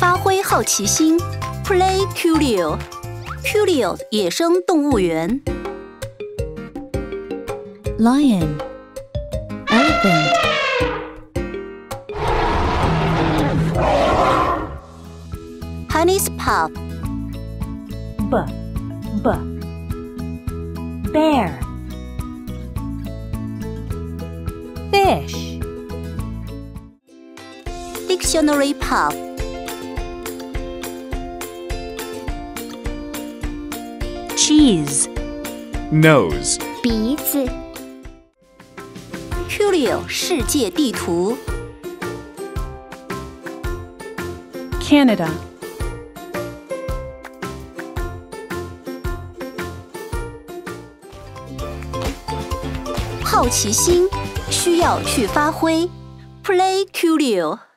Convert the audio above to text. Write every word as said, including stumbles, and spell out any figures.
发挥好奇心 ，Play Curio。Curio 野生动物园。 Lion, elephant, Phonics Pub, b, b, bear, fish, Dictionary Pub, cheese, nose, 鼻子。Curio 世界地图。 Canada, 好奇心需要去发挥 ，Play Curio。